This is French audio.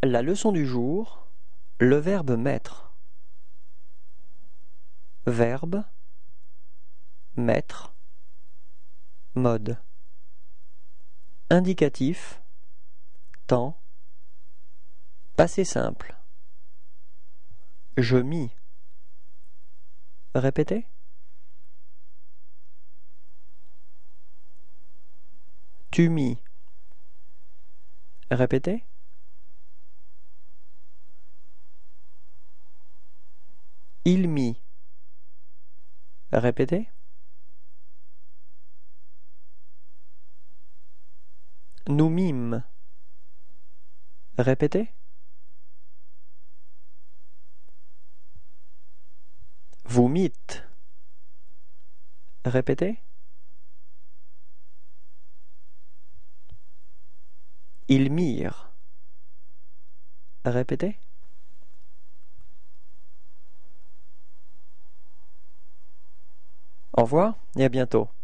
La leçon du jour, le verbe mettre. Verbe, mettre, mode. Indicatif, temps, passé simple. Je mis. Répétez. Tu mis. Répétez. Il mit. Répétez. Nous mîmes. Répétez. Vous mîtes. Répétez. Ils mirent. Répétez. Au revoir et à bientôt.